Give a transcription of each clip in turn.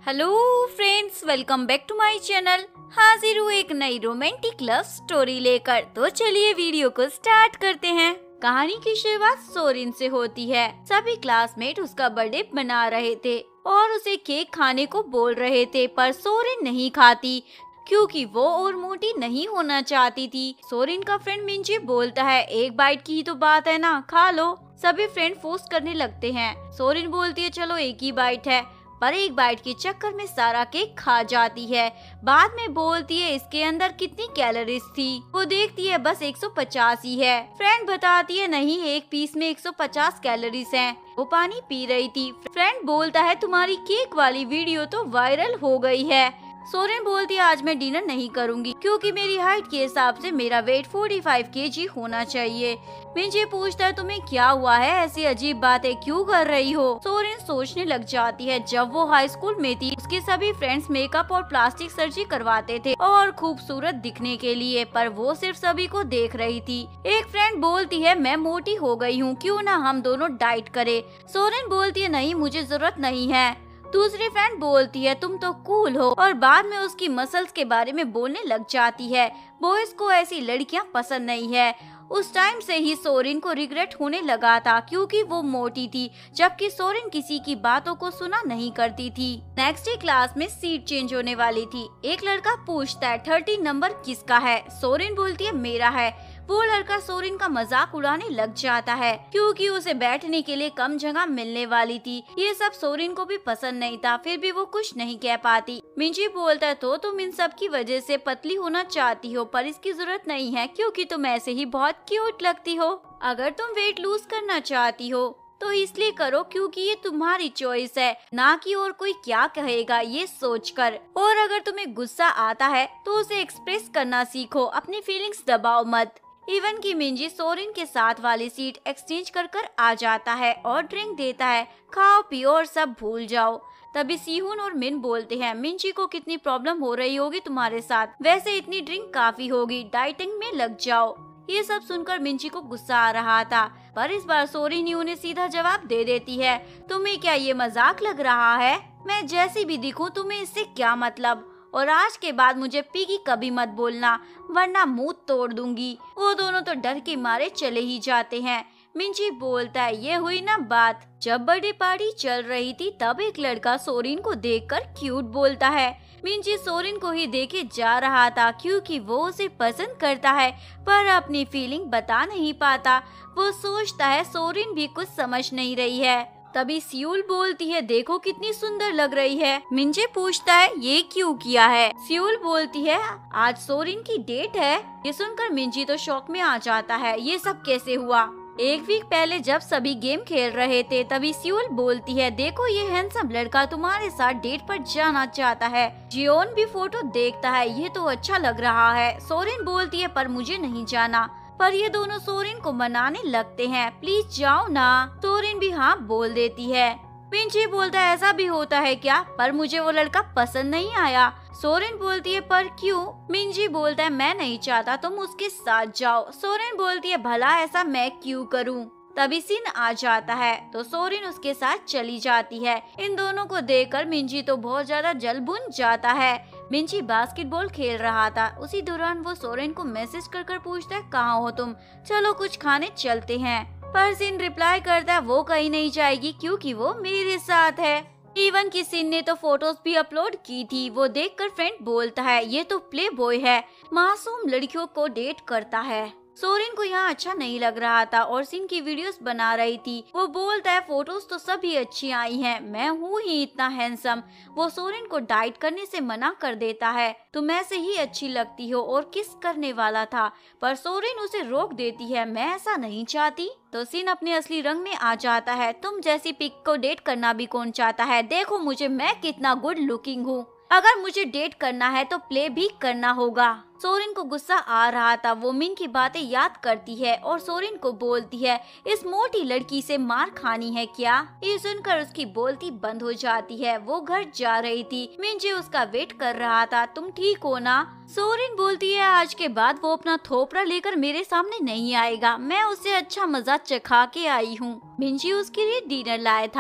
Hello friends, welcome back to my channel. हाजिर हूँ एक नई रोमांटिक लव स्टोरी लेकर। तो चलिए वीडियो को स्टार्ट करते हैं। कहानी की शुरुआत सोरिन से होती है। सभी क्लासमेट उसका बर्थडे मना रहे थे और उसे केक खाने को बोल रहे थे, पर सोरिन नहीं खाती क्योंकि वो और मोटी नहीं होना चाहती थी। सोरिन का फ्रेंड मिंजी बोलता है, एक बाइट की ही तो बात है ना, खा लो। सभी फ्रेंड फोर्स करने लगते हैं। सोरिन बोलती है, चलो एक ही बाइट है, पर एक बाइट के चक्कर में सारा केक खा जाती है। बाद में बोलती है, इसके अंदर कितनी कैलोरीज थी। वो देखती है बस 150 ही है। फ्रेंड बताती है, नहीं, एक पीस में 150 कैलोरीज हैं। वो पानी पी रही थी। फ्रेंड बोलता है, तुम्हारी केक वाली वीडियो तो वायरल हो गई है। सोरेन बोलती है, आज मैं डिनर नहीं करूंगी क्योंकि मेरी हाइट के हिसाब से मेरा वेट 45 kg होना चाहिए। मिंजी पूछता है, तुम्हें क्या हुआ है, ऐसी अजीब बातें क्यों कर रही हो। सोरेन सोचने लग जाती है, जब वो हाई स्कूल में थी उसके सभी फ्रेंड्स मेकअप और प्लास्टिक सर्जरी करवाते थे और खूबसूरत दिखने के लिए, पर वो सिर्फ सभी को देख रही थी। एक फ्रेंड बोलती है, मैं मोटी हो गई हूँ, क्यों ना हम दोनों डाइट करें। सोरेन बोलती है, नहीं, मुझे जरूरत नहीं है। दूसरी फ्रेंड बोलती है, तुम तो कूल हो, और बाद में उसकी मसल्स के बारे में बोलने लग जाती है। बॉयज को ऐसी लड़कियां पसंद नहीं है। उस टाइम से ही सोरिन को रिग्रेट होने लगा था क्योंकि वो मोटी थी, जबकि सोरिन किसी की बातों को सुना नहीं करती थी। नेक्स्ट डे क्लास में सीट चेंज होने वाली थी। एक लड़का पूछता है, 30 नंबर किसका है। सोरिन बोलती है, मेरा है। वो लड़का सोरिन का मजाक उड़ाने लग जाता है क्योंकि उसे बैठने के लिए कम जगह मिलने वाली थी। ये सब सोरिन को भी पसंद नहीं था, फिर भी वो कुछ नहीं कह पाती। मिंजी बोलता है, तो तुम इन सब की वजह से पतली होना चाहती हो, पर इसकी जरूरत नहीं है क्योंकि तुम ऐसे ही बहुत क्यूट लगती हो। अगर तुम वेट लूज करना चाहती हो तो इसलिए करो क्योंकि ये तुम्हारी चॉइस है, ना कि और कोई क्या कहेगा ये सोचकर। और अगर तुम्हें गुस्सा आता है तो उसे एक्सप्रेस करना सीखो, अपनी फीलिंग्स दबाओ मत। इवन की मिंजी सोरिन के साथ वाली सीट एक्सचेंज कर आ जाता है और ड्रिंक देता है, खाओ पियो और सब भूल जाओ। तभी सीहुन और मिन बोलते हैं, मिंजी को कितनी प्रॉब्लम हो रही होगी तुम्हारे साथ, वैसे इतनी ड्रिंक काफी होगी, डाइटिंग में लग जाओ। ये सब सुनकर मिंजी को गुस्सा आ रहा था, पर इस बार सोरिन ही उन्हें सीधा जवाब दे देती है, तुम्हें क्या ये मजाक लग रहा है, मैं जैसी भी दिखूं तुम्हें इससे क्या मतलब, और आज के बाद मुझे पिगी कभी मत बोलना वरना मुंह तोड़ दूंगी। वो दोनों तो डर के मारे चले ही जाते हैं। मिंजी बोलता है, ये हुई ना बात। जब बर्थडे पार्टी चल रही थी तब एक लड़का सोरिन को देखकर क्यूट बोलता है। मिंजी सोरिन को ही देखे जा रहा था क्योंकि वो उसे पसंद करता है, पर अपनी फीलिंग बता नहीं पाता। वो सोचता है सोरिन भी कुछ समझ नहीं रही है। तभी सियूल बोलती है, देखो कितनी सुंदर लग रही है। मिंजे पूछता है, ये क्यों किया है। सियूल बोलती है, आज सोरिन की डेट है। ये सुनकर मिंजी तो शॉक में आ जाता है, ये सब कैसे हुआ। एक वीक पहले जब सभी गेम खेल रहे थे तभी सियूल बोलती है, देखो ये हैंडसम लड़का तुम्हारे साथ डेट पर जाना चाहता है। जियोन भी फोटो देखता है, ये तो अच्छा लग रहा है। सोरिन बोलती है, पर मुझे नहीं जाना। पर ये दोनों सोरिन को मनाने लगते हैं, प्लीज जाओ ना। सोरिन भी हाँ बोल देती है। मिंजी बोलता है, ऐसा भी होता है क्या, पर मुझे वो लड़का पसंद नहीं आया। सोरिन बोलती है, पर क्यों। मिंजी बोलता है, मैं नहीं चाहता तुम उसके साथ जाओ। सोरिन बोलती है, भला ऐसा मैं क्यों करूं। तभी सिन आ जाता है तो सोरिन उसके साथ चली जाती है। इन दोनों को देखकर मिंजी तो बहुत ज्यादा जल भुन जाता है। मिंजी बास्केटबॉल खेल रहा था, उसी दौरान वो सोरेन को मैसेज कर पूछता है, कहाँ हो तुम, चलो कुछ खाने चलते हैं। पर सिन रिप्लाई करता है, वो कहीं नहीं जाएगी क्योंकि वो मेरे साथ है। इवन की सिन ने तो फोटोज भी अपलोड की थी। वो देखकर फ्रेंड बोलता है, ये तो प्ले बॉय है, मासूम लड़कियों को डेट करता है। सोरिन को यहाँ अच्छा नहीं लग रहा था और सिन की वीडियोस बना रही थी। वो बोलता है, फोटोज तो सभी अच्छी आई हैं, मैं हूँ ही इतना हैंडसम। वो सोरिन को डाइट करने से मना कर देता है, तुम ऐसे ही अच्छी लगती हो, और किस करने वाला था, पर सोरिन उसे रोक देती है, मैं ऐसा नहीं चाहती। तो सिन अपने असली रंग में आ जाता है, तुम जैसी पिक को डेट करना भी कौन चाहता है, देखो मुझे, मैं कितना गुड लुकिंग हूँ, अगर मुझे डेट करना है तो प्ले भी करना होगा। सोरिन को गुस्सा आ रहा था, वो मिन की बातें याद करती है और सोरिन को बोलती है, इस मोटी लड़की से मार खानी है क्या। ये सुनकर उसकी बोलती बंद हो जाती है। वो घर जा रही थी, मिंजी उसका वेट कर रहा था, तुम ठीक हो ना। सोरिन बोलती है, आज के बाद वो अपना थोपड़ा लेकर मेरे सामने नहीं आएगा, मैं उससे अच्छा मजा चखा के आई हूँ। मिंजी उसके लिए डिनर लाया था।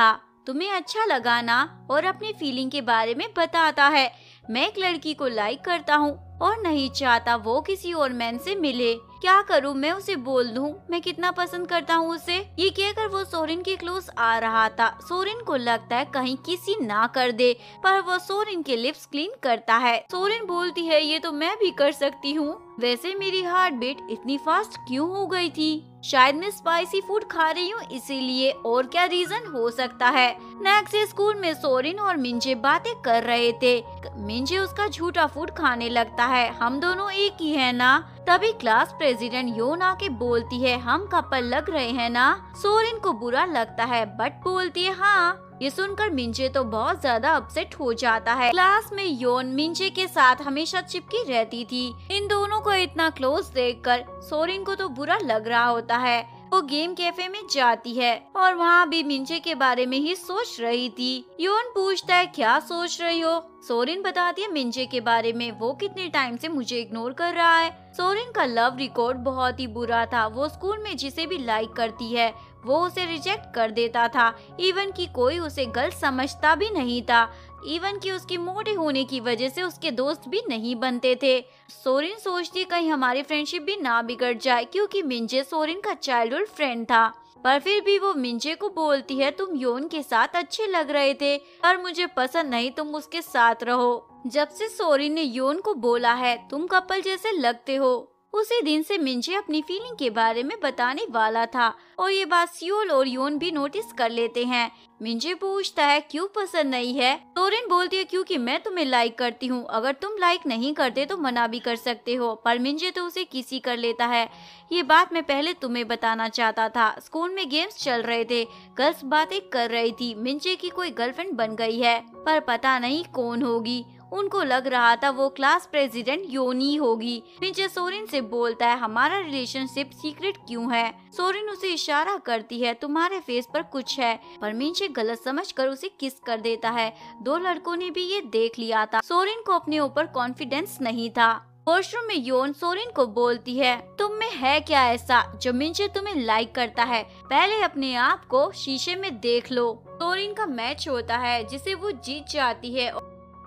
तुम्हें अच्छा लगा ना और अपनी फीलिंग के बारे में बताता है। मैं एक लड़की को लाइक करता हूँ और नहीं चाहता वो किसी और मैन से मिले। क्या करूँ, मैं उसे बोल दूँ मैं कितना पसंद करता हूँ उसे। ये कहकर वो सोरेन के क्लोज आ रहा था। सोरेन को लगता है कहीं किसी ना कर दे, पर वो सोरेन के लिप्स क्लीन करता है। सोरेन बोलती है ये तो मैं भी कर सकती हूँ। वैसे मेरी हार्ट बीट इतनी फास्ट क्यों हो गई थी? शायद मैं स्पाइसी फूड खा रही हूँ इसीलिए, और क्या रीजन हो सकता है। नेक्स्ट डे स्कूल में सोरेन और मिंजे बातें कर रहे थे। मिंजे उसका झूठा फूड खाने लगता है। हम दोनों एक ही है ना? तभी क्लास प्रेसिडेंट योन आके बोलती है हम कपल लग रहे हैं ना? सोरेन को बुरा लगता है बट बोलती है हाँ। ये सुनकर मिंजे तो बहुत ज्यादा अपसेट हो जाता है। क्लास में योन मिंजे के साथ हमेशा चिपकी रहती थी। इन दोनों को इतना क्लोज देखकर सोरेन को तो बुरा लग रहा होता है। वो गेम कैफे में जाती है और वहाँ भी मिंजे के बारे में ही सोच रही थी। योन पूछता है क्या सोच रही हो? सोरेन बताती है मिंजे के बारे में, वो कितने टाइम से मुझे इग्नोर कर रहा है। सोरेन का लव रिकॉर्ड बहुत ही बुरा था। वो स्कूल में जिसे भी लाइक करती है वो उसे रिजेक्ट कर देता था। इवन कि कोई उसे गलत समझता भी नहीं था। इवन कि उसकी मोटे होने की वजह से उसके दोस्त भी नहीं बनते थे। सोरेन सोचती कहीं हमारी फ्रेंडशिप भी ना बिगड़ जाए, क्योंकि मिंजे सोरेन का चाइल्डहुड फ्रेंड था। पर फिर भी वो मिंजे को बोलती है तुम योन के साथ अच्छे लग रहे थे पर मुझे पसंद नहीं, तुम उसके साथ रहो। जब से सोरेन ने योन को बोला है तुम कपल जैसे लगते हो, उसी दिन से मिंजे अपनी फीलिंग के बारे में बताने वाला था और ये बात सियोल और योन भी नोटिस कर लेते हैं। मिंजे पूछता है क्यों पसंद नहीं है? सोरेन बोलती है क्योंकि मैं तुम्हें लाइक करती हूँ, अगर तुम लाइक नहीं करते तो मना भी कर सकते हो। पर मिंजे तो उसे किसी कर लेता है। ये बात मैं पहले तुम्हें बताना चाहता था। स्कूल में गेम्स चल रहे थे, गर्ल्स बातें कर रही थी। मिंजे की कोई गर्लफ्रेंड बन गई है पर पता नहीं कौन होगी। उनको लग रहा था वो क्लास प्रेसिडेंट योनी होगी। मिंजे सोरेन से बोलता है हमारा रिलेशनशिप सीक्रेट क्यों है? सोरेन उसे इशारा करती है तुम्हारे फेस पर कुछ है, पर मिंजे गलत समझकर उसे किस कर देता है। दो लड़कों ने भी ये देख लिया था। सोरेन को अपने ऊपर कॉन्फिडेंस नहीं था। वॉशरूम में योन सोरेन को बोलती है तुम में है क्या ऐसा जो मिंजे तुम्हें लाइक करता है? पहले अपने आप को शीशे में देख लो। सोरेन का मैच होता है जिसे वो जीत जाती है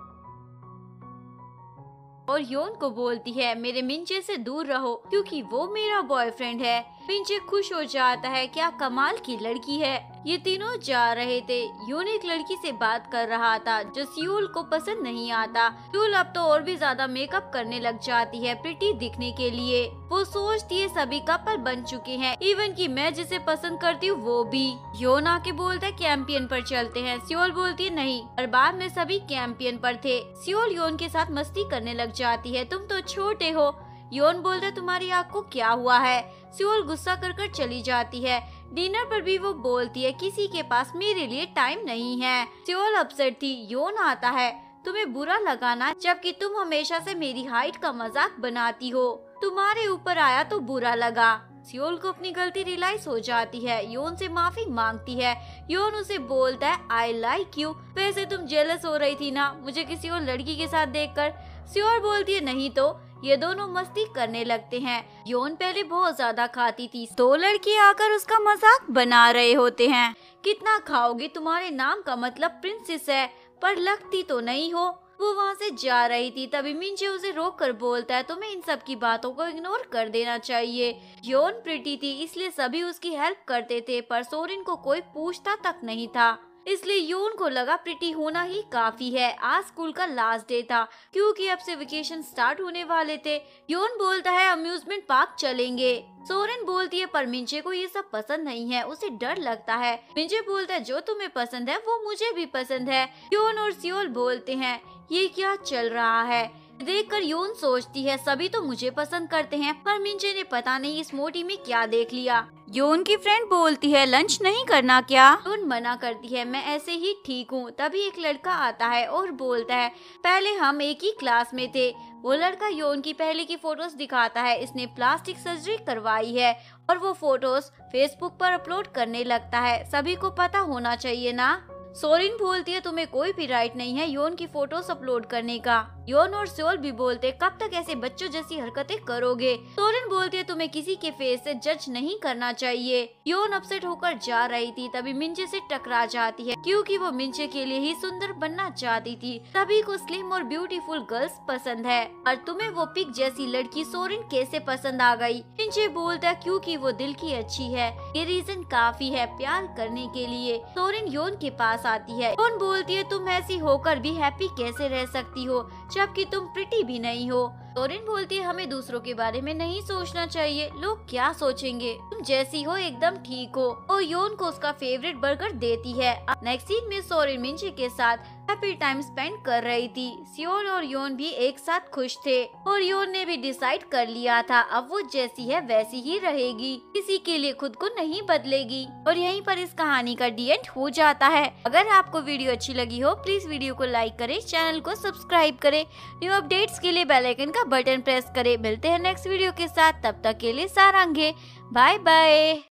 और योन को बोलती है मेरे मिंजे से दूर रहो क्योंकि वो मेरा बॉयफ्रेंड है। मिंजे खुश हो जाता है, क्या कमाल की लड़की है। ये तीनों जा रहे थे। योन एक लड़की से बात कर रहा था जो सियोल को पसंद नहीं आता। सियोल अब तो और भी ज्यादा मेकअप करने लग जाती है प्रिटी दिखने के लिए। वो सोचती है सभी कपल बन चुके हैं, इवन कि मैं जिसे पसंद करती हूँ वो भी। योन आके बोलता है कैंपियन पर चलते हैं। सियोल बोलती है नहीं, और बाद में सभी कैंपियन पर थे। सियोल योन के साथ मस्ती करने लग जाती है, तुम तो छोटे हो। योन बोलता है तुम्हारी आँख को क्या हुआ है? सियोल गुस्सा कर चली जाती है। डिनर पर भी वो बोलती है किसी के पास मेरे लिए टाइम नहीं है। सियोल अपसेट थी। योन आता है तुम्हें बुरा लगा ना, जबकि तुम हमेशा से मेरी हाइट का मजाक बनाती हो। तुम्हारे ऊपर आया तो बुरा लगा। सियोल को अपनी गलती रियलाइज हो जाती है। योन से माफी मांगती है। योन उसे बोलता है आई लाइक यू। वैसे तुम जेलस हो रही थी ना मुझे किसी और लड़की के साथ देखकर? सियोल बोलती है नहीं तो। ये दोनों मस्ती करने लगते हैं। योन पहले बहुत ज्यादा खाती थी, दो लड़के आकर उसका मजाक बना रहे होते हैं। कितना खाओगी, तुम्हारे नाम का मतलब प्रिंसेस है, पर लगती तो नहीं हो। वो वहाँ से जा रही थी, तभी मिंजे उसे रोक कर बोलता है तुम्हें इन सब की बातों को इग्नोर कर देना चाहिए। योन प्रिटी थी इसलिए सभी उसकी हेल्प करते थे, पर सोरेन को कोई पूछता तक नहीं था। इसलिए योन को लगा प्रिटी होना ही काफी है। आज स्कूल का लास्ट डे था क्योंकि अब से वेकेशन स्टार्ट होने वाले थे। योन बोलता है अम्यूजमेंट पार्क चलेंगे। सोरेन बोलती है पर मिंजे को ये सब पसंद नहीं है, उसे डर लगता है। मिंजे बोलता है जो तुम्हें पसंद है वो मुझे भी पसंद है। योन और सियोल बोलते हैं ये क्या चल रहा है? देखकर योन सोचती है सभी तो मुझे पसंद करते हैं, पर मिंजे ने पता नहीं इस मोटी में क्या देख लिया। योन की फ्रेंड बोलती है लंच नहीं करना क्या? योन मना करती है मैं ऐसे ही ठीक हूँ। तभी एक लड़का आता है और बोलता है पहले हम एक ही क्लास में थे। वो लड़का योन की पहले की फोटोज दिखाता है। इसने प्लास्टिक सर्जरी करवाई है और वो फोटोज फेसबुक पर अपलोड करने लगता है। सभी को पता होना चाहिए ना। सोरिन बोलती है तुम्हें कोई भी राइट नहीं है योन की फोटोज अपलोड करने का। योन और सेओल भी बोलते कब तक ऐसे बच्चों जैसी हरकतें करोगे। सोरिन बोलती है तुम्हें किसी के फेस से जज नहीं करना चाहिए। योन अपसेट होकर जा रही थी तभी मिंजे से टकरा जाती है क्योंकि वो मिंजे के लिए ही सुंदर बनना चाहती थी। सभी को स्लिम और ब्यूटीफुल गर्ल्स पसंद है और तुम्हें वो पिग जैसी लड़की सोरिन कैसे पसंद आ गई। मिंजे बोलता है क्योंकि वो दिल की अच्छी है, ये रीजन काफी है प्यार करने के लिए। सोरिन योन के पास आती है। योन बोलती है तुम ऐसी होकर भी हैप्पी कैसे रह सकती हो जबकि तुम प्रिटी भी नहीं हो। सोरिन बोलती है हमें दूसरों के बारे में नहीं सोचना चाहिए, लोग क्या सोचेंगे, तुम जैसी हो एकदम ठीक हो। और योन को उसका फेवरेट बर्गर देती है। नेक्स्ट सीन में सोरिन मिंजे के साथ हैप्पी टाइम स्पेंड कर रही थी। सेओल और योन भी एक साथ खुश थे और योन ने भी डिसाइड कर लिया था अब वो जैसी है वैसी ही रहेगी, किसी के लिए खुद को नहीं बदलेगी। और यहीं पर इस कहानी का डी एंड हो जाता है। अगर आपको वीडियो अच्छी लगी हो प्लीज वीडियो को लाइक करें, चैनल को सब्सक्राइब करें, न्यू अपडेट्स के लिए बेल आइकन का बटन प्रेस करें। मिलते हैं नेक्स्ट वीडियो के साथ, तब तक के लिए सारांगे, बाय बाय।